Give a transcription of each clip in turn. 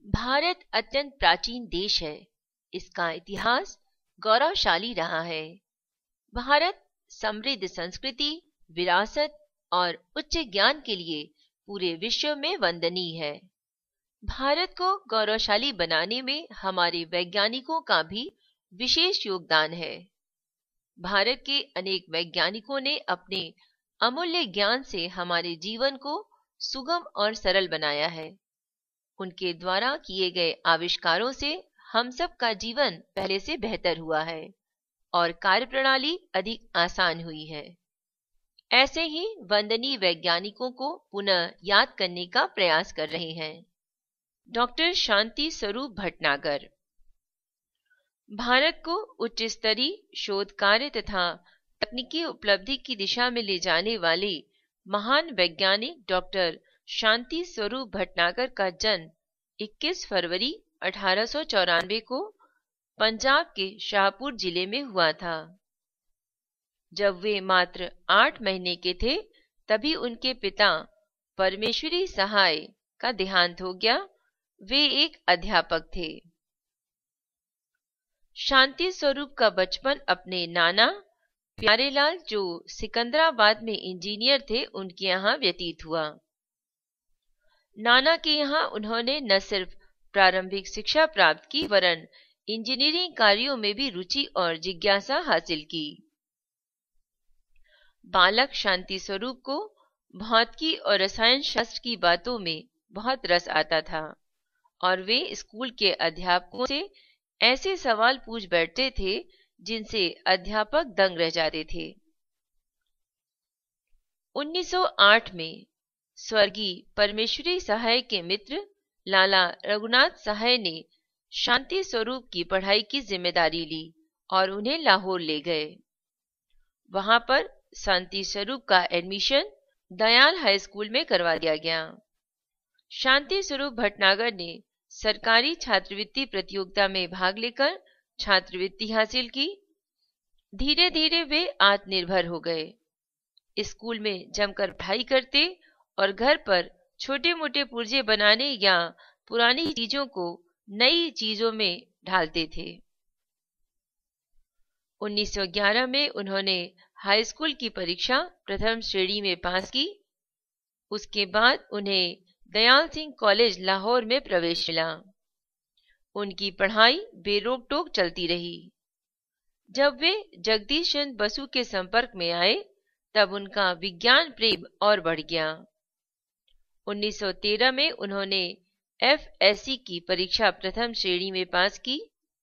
भारत अत्यंत प्राचीन देश है। इसका इतिहास गौरवशाली रहा है। भारत समृद्ध संस्कृति, विरासत और उच्च ज्ञान के लिए पूरे विश्व में वंदनीय है। भारत को गौरवशाली बनाने में हमारे वैज्ञानिकों का भी विशेष योगदान है। भारत के अनेक वैज्ञानिकों ने अपने अमूल्य ज्ञान से हमारे जीवन को सुगम और सरल बनाया है। उनके द्वारा किए गए आविष्कारों से हम सब का जीवन पहले से बेहतर हुआ है और कार्यप्रणाली अधिक आसान हुई है। ऐसे ही वंदनीय वैज्ञानिकों को पुनः याद करने का प्रयास कर रहे हैं। डॉक्टर शांति स्वरूप भटनागर। भारत को उच्च स्तरीय शोध कार्य तथा तकनीकी उपलब्धि की दिशा में ले जाने वाले महान वैज्ञानिक डॉक्टर शांति स्वरूप भटनागर का जन्म 21 फरवरी 1894 को पंजाब के शाहपुर जिले में हुआ था। जब वे मात्र 8 महीने के थे तभी उनके पिता परमेश्वरी सहाय का देहांत हो गया। वे एक अध्यापक थे। शांति स्वरूप का बचपन अपने नाना प्यारेलाल, जो सिकंदराबाद में इंजीनियर थे, उनके यहाँ व्यतीत हुआ। नाना के यहाँ उन्होंने न सिर्फ प्रारंभिक शिक्षा प्राप्त की वरन इंजीनियरिंग कार्यों में भी रुचि और जिज्ञासा हासिल की। बालक शांति स्वरूप को भौतिकी और रसायन शास्त्र की बातों में बहुत रस आता था और वे स्कूल के अध्यापकों से ऐसे सवाल पूछ बैठते थे जिनसे अध्यापक दंग रह जाते थे। 1908 में स्वर्गीय परमेश्वरी सहाय के मित्र लाला रघुनाथ सहाय ने शांति स्वरूप की पढ़ाई की जिम्मेदारी ली और उन्हें लाहौर ले गए। वहां पर शांति स्वरूप का एडमिशन दयाल हाई स्कूल में करवा दिया गया। शांति स्वरूप भटनागर ने सरकारी छात्रवृत्ति प्रतियोगिता में भाग लेकर छात्रवृत्ति हासिल की। धीरे धीरे वे आत्मनिर्भर हो गए। स्कूल में जमकर पढ़ाई करते और घर पर छोटे मोटे पुर्जे बनाने या पुरानी चीजों को नई चीजों में ढालते थे। 1911 में उन्होंने हाई स्कूल की परीक्षा प्रथम श्रेणी में पास की। उसके बाद उन्हें दयाल सिंह कॉलेज लाहौर में प्रवेश मिला। उनकी पढ़ाई बेरोक टोक चलती रही। जब वे जगदीश चंद्र बसु के संपर्क में आए तब उनका विज्ञान प्रेम और बढ़ गया। 1913 में उन्होंने FSC की परीक्षा प्रथम श्रेणी में पास की।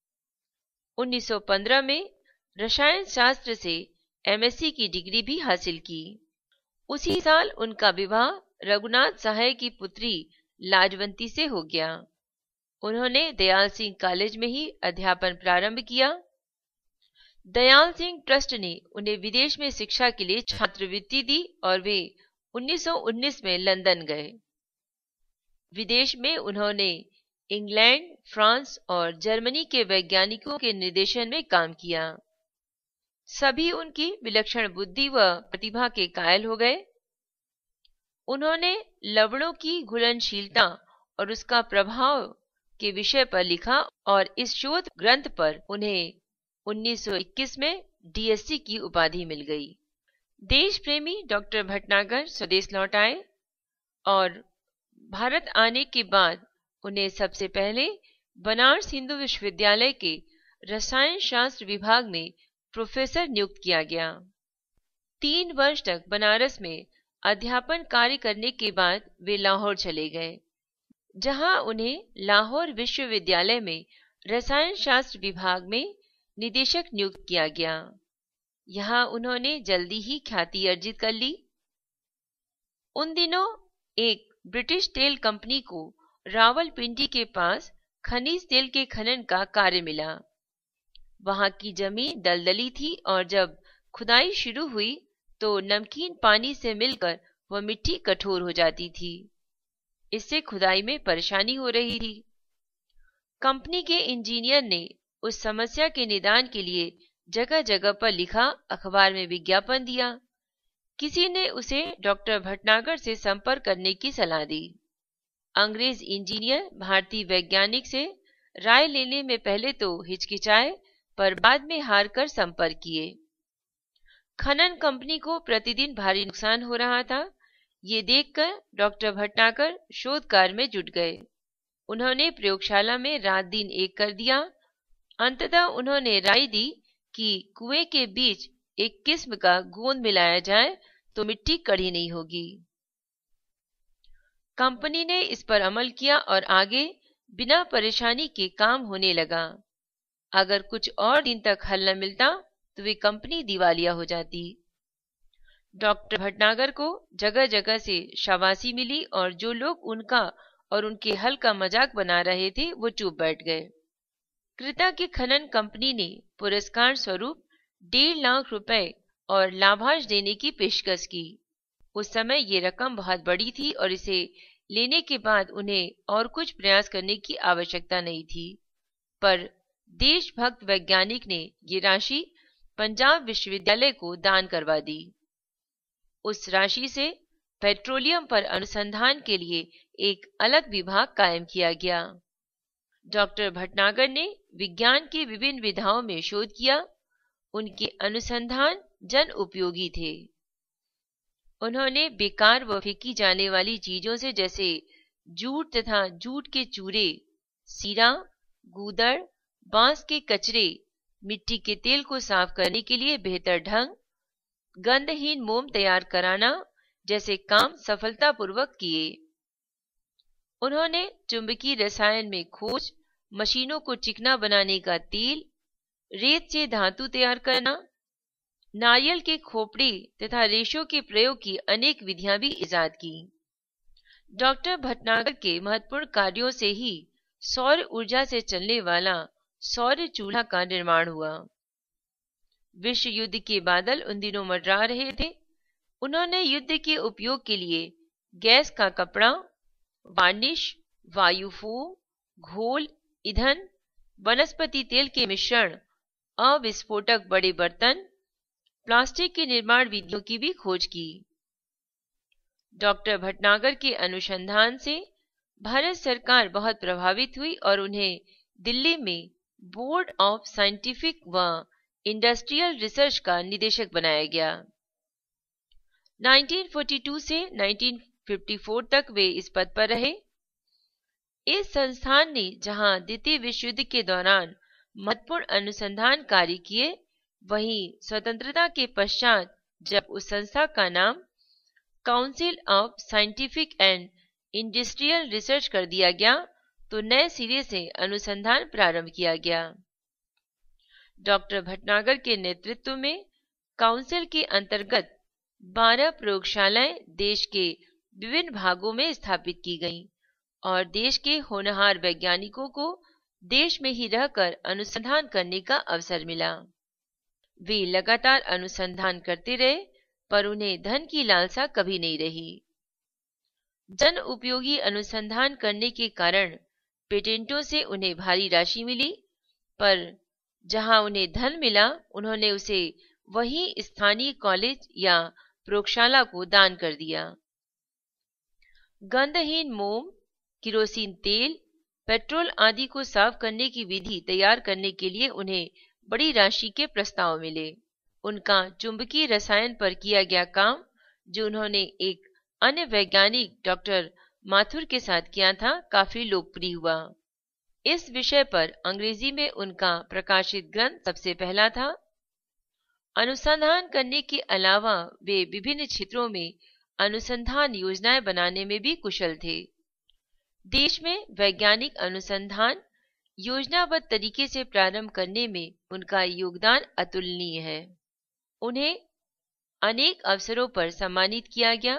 1915 में रसायन शास्त्र से MSc की डिग्री भी हासिल की। उसी साल उनका विवाह रघुनाथ सहाय की पुत्री लाजवंती से हो गया। उन्होंने दयाल सिंह कॉलेज में ही अध्यापन प्रारंभ किया। दयाल सिंह ट्रस्ट ने उन्हें विदेश में शिक्षा के लिए छात्रवृत्ति दी और वे 1919 में लंदन गए। विदेश में उन्होंने इंग्लैंड, फ्रांस और जर्मनी के वैज्ञानिकों के निर्देशन में काम किया। सभी उनकी विलक्षण बुद्धि व प्रतिभा के कायल हो गए। उन्होंने लवणों की घुलनशीलता और उसका प्रभाव के विषय पर लिखा और इस शोध ग्रंथ पर उन्हें 1921 में DSc की उपाधि मिल गई। देश प्रेमी डॉक्टर भटनागर स्वदेश लौट आए और भारत आने के बाद उन्हें सबसे पहले बनारस हिंदू विश्वविद्यालय के रसायन शास्त्र विभाग में प्रोफेसर नियुक्त किया गया। 3 वर्ष तक बनारस में अध्यापन कार्य करने के बाद वे लाहौर चले गए, जहां उन्हें लाहौर विश्वविद्यालय में रसायन शास्त्र विभाग में निदेशक नियुक्त किया गया। यहां उन्होंने जल्दी ही ख्याति अर्जित कर ली। उन दिनों एक ब्रिटिश तेल कंपनी को रावलपिंडी के पास खनिज तेल के खनन का कार्य मिला। वहां की जमीन दलदली थी और जब खुदाई शुरू हुई तो नमकीन पानी से मिलकर वह मिट्टी कठोर हो जाती थी। इससे खुदाई में परेशानी हो रही थी। कंपनी के इंजीनियर ने उस समस्या के निदान के लिए जगह जगह पर लिखा, अखबार में विज्ञापन दिया। किसी ने उसे डॉक्टर भटनागर से संपर्क करने की सलाह दी। अंग्रेज इंजीनियर भारतीय वैज्ञानिक से राय लेने में पहले तो हिचकिचाए, पर बाद में हार कर संपर्क किए। खनन कंपनी को प्रतिदिन भारी नुकसान हो रहा था। ये देखकर डॉक्टर भटनागर शोध कार्य में जुट गए। उन्होंने प्रयोगशाला में रात दिन एक कर दिया। अंततः उन्होंने राय दी कि कुएं के बीच एक किस्म का गोंद मिलाया जाए तो मिट्टी कड़ी नहीं होगी। कंपनी ने इस पर अमल किया और आगे बिना परेशानी के काम होने लगा। अगर कुछ और दिन तक हल न मिलता तो वे कंपनी दिवालिया हो जाती। डॉक्टर भटनागर को जगह जगह से शाबाशी मिली और जो लोग उनका और उनके हल का मजाक बना रहे थे वो चुप बैठ गए। कृता की खनन कंपनी ने पुरस्कार स्वरूप 1.5 लाख रुपए और लाभांश देने की पेशकश की। उस समय ये रकम बहुत बड़ी थी और इसे लेने के बाद उन्हें और कुछ प्रयास करने की आवश्यकता नहीं थी, पर देशभक्त वैज्ञानिक ने ये राशि पंजाब विश्वविद्यालय को दान करवा दी। उस राशि से पेट्रोलियम पर अनुसंधान के लिए एक अलग विभाग कायम किया गया। डॉक्टर भटनागर ने विज्ञान की विभिन्न विधाओं में शोध किया। उनके अनुसंधान जन उपयोगी थे। उन्होंने बेकार व फेंकी जाने वाली चीजों से जैसे जूट तथा जूट के चूरे, सीरा, गूदड़, बांस के कचरे, मिट्टी के तेल को साफ करने के लिए बेहतर ढंग, गंधहीन मोम तैयार कराना जैसे काम सफलतापूर्वक किए। उन्होंने चुंबकीय रसायन में खोज, मशीनों को चिकना बनाने का तेल, रेत से धातु तैयार करना, नारियल के खोपड़े तथा रेशों के प्रयोग की अनेक विधियां भी इजाद की। डॉक्टर भटनागर के महत्वपूर्ण कार्यों से ही सौर ऊर्जा से चलने वाला सौर चूल्हा का निर्माण हुआ। विश्व युद्ध के बादल उन दिनों मंडरा रहे थे। उन्होंने युद्ध के उपयोग के लिए गैस का कपड़ा, वार्निश, वायुफोम, घोल, ईंधन, वनस्पति तेल के मिश्रण, अविस्फोटक बड़े बर्तन, प्लास्टिक के निर्माण विधियों की भी खोज की। डॉक्टर भटनागर के अनुसंधान से भारत सरकार बहुत प्रभावित हुई और उन्हें दिल्ली में बोर्ड ऑफ साइंटिफिक व इंडस्ट्रियल रिसर्च का निदेशक बनाया गया। 1942 से 1954 तक वे इस पद पर रहे। इस संस्थान ने जहां द्वितीय विश्व युद्ध के दौरान महत्वपूर्ण अनुसंधान कार्य किए, वहीं स्वतंत्रता के पश्चात जब उस संस्था का नाम council of scientific and industrial research कर दिया गया तो नए सिरे से अनुसंधान प्रारंभ किया गया। डॉक्टर भटनागर के नेतृत्व में काउंसिल के अंतर्गत 12 प्रयोगशालाएं देश के विभिन्न भागों में स्थापित की गईं और देश के होनहार वैज्ञानिकों को देश में ही रहकर अनुसंधान करने का अवसर मिला। वे लगातार अनुसंधान करते रहे, पर उन्हें धन की लालसा कभी नहीं रही। जन उपयोगी अनुसंधान करने के कारण पेटेंटों से उन्हें भारी राशि मिली, पर जहां उन्हें धन मिला उन्होंने उसे वही स्थानीय कॉलेज या प्रयोगशाला को दान कर दिया। गंधहीन मोम, किरोसिन तेल, पेट्रोल आदि को साफ करने की विधि तैयार करने के लिए उन्हें बड़ी राशि के प्रस्ताव मिले। उनका चुंबकीय रसायन पर किया गया काम, जो उन्होंने एक अन्य वैज्ञानिक डॉक्टर माथुर के साथ किया था, काफी लोकप्रिय हुआ। इस विषय पर अंग्रेजी में उनका प्रकाशित ग्रंथ सबसे पहला था। अनुसंधान करने के अलावा वे विभिन्न क्षेत्रों में अनुसंधान योजनाएं बनाने में भी कुशल थे। देश में वैज्ञानिक अनुसंधान योजनाबद्ध तरीके से प्रारंभ करने में उनका योगदान अतुलनीय है। उन्हें अनेक अवसरों पर सम्मानित किया गया।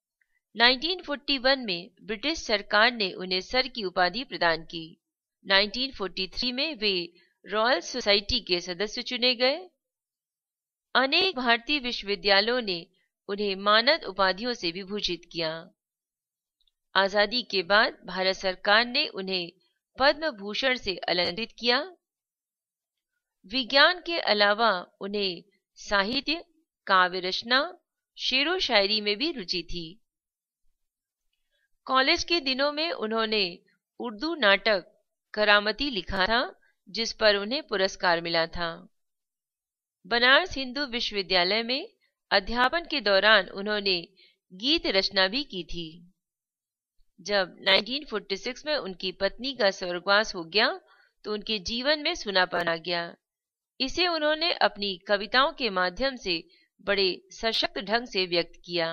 1941 में ब्रिटिश सरकार ने उन्हें सर की उपाधि प्रदान की। 1943 में वे रॉयल सोसाइटी के सदस्य चुने गए। अनेक भारतीय विश्वविद्यालयों ने उन्हें मानद उपाधियों से विभूषित किया। आजादी के बाद भारत सरकार ने उन्हें पद्म भूषण से अलंकृत किया। विज्ञान के अलावा उन्हें साहित्य, काव्य रचना, शेरो शायरी में भी रुचि थी। कॉलेज के दिनों में उन्होंने उर्दू नाटक करामती लिखा था, जिस पर उन्हें पुरस्कार मिला था। बनारस हिंदू विश्वविद्यालय में अध्यापन के दौरान उन्होंने गीत रचना भी की थी। जब 1946 में उनकी पत्नी का स्वर्गवास हो गया तो उनके जीवन में सूनापन आ गया। इसे उन्होंने अपनी कविताओं के माध्यम से बड़े सशक्त ढंग से व्यक्त किया।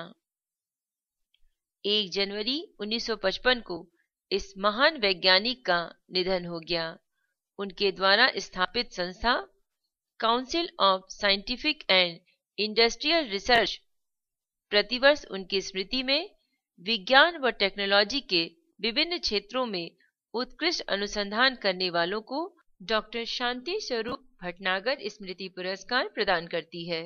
1 जनवरी 1955 को इस महान वैज्ञानिक का निधन हो गया। उनके द्वारा स्थापित संस्था council of scientific and industrial research प्रतिवर्ष उनकी स्मृति में विज्ञान व टेक्नोलॉजी के विभिन्न क्षेत्रों में उत्कृष्ट अनुसंधान करने वालों को डॉक्टर शांति स्वरूप भटनागर स्मृति पुरस्कार प्रदान करती है।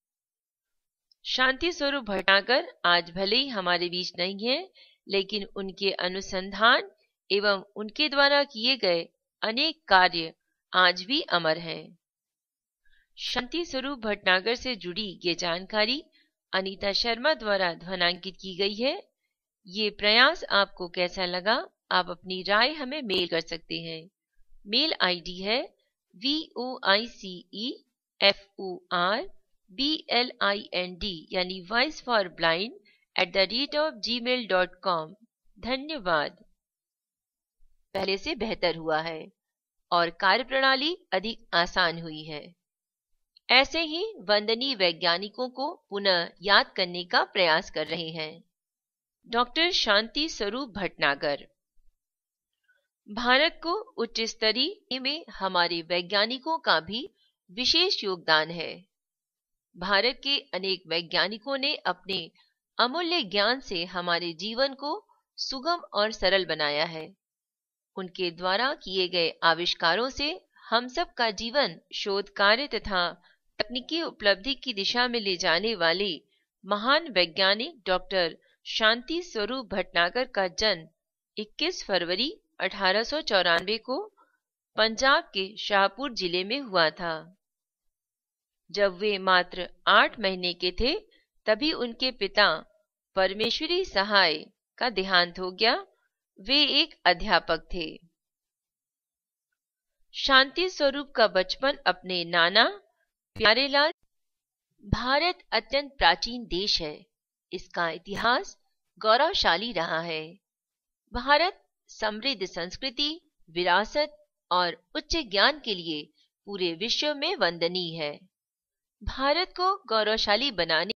शांति स्वरूप भटनागर आज भले ही हमारे बीच नहीं है, लेकिन उनके अनुसंधान एवं उनके द्वारा किए गए अनेक कार्य आज भी अमर हैं। शांति स्वरूप भटनागर से जुड़ी ये जानकारी अनीता शर्मा द्वारा ध्वनांकित की गई है। ये प्रयास आपको कैसा लगा, आप अपनी राय हमें मेल कर सकते हैं। मेल आईडी है voiceforblind यानी वॉइस फॉर ब्लाइंड @gmail.com। धन्यवाद। पहले से बेहतर हुआ है और कार्यप्रणाली अधिक आसान हुई है। ऐसे ही वंदनीय वैज्ञानिकों को पुनः याद करने का प्रयास कर रहे हैं। डॉक्टर शांति स्वरूप भटनागर। भारत को उच्च स्तरीय में हमारे वैज्ञानिकों का भी विशेष योगदान है। भारत के अनेक वैज्ञानिकों ने अपने अमूल्य ज्ञान से हमारे जीवन को सुगम और सरल बनाया है। उनके द्वारा किए गए आविष्कारों से हम सब का जीवन शोध कार्य तथा तकनीकी उपलब्धि की दिशा में ले जाने वाले महान वैज्ञानिक डॉक्टर शांति स्वरूप भटनागर का जन्म 21 फरवरी 1894 को पंजाब के शाहपुर जिले में हुआ था। जब वे मात्र 8 महीने के थे तभी उनके पिता परमेश्वरी सहाय का देहांत हो गया। वे एक अध्यापक थे। शांति स्वरूप का बचपन अपने नाना प्यारेलाल। भारत अत्यंत प्राचीन देश है। इसका इतिहास गौरवशाली रहा है। भारत समृद्ध संस्कृति, विरासत और उच्च ज्ञान के लिए पूरे विश्व में वंदनीय है। भारत को गौरवशाली बनाने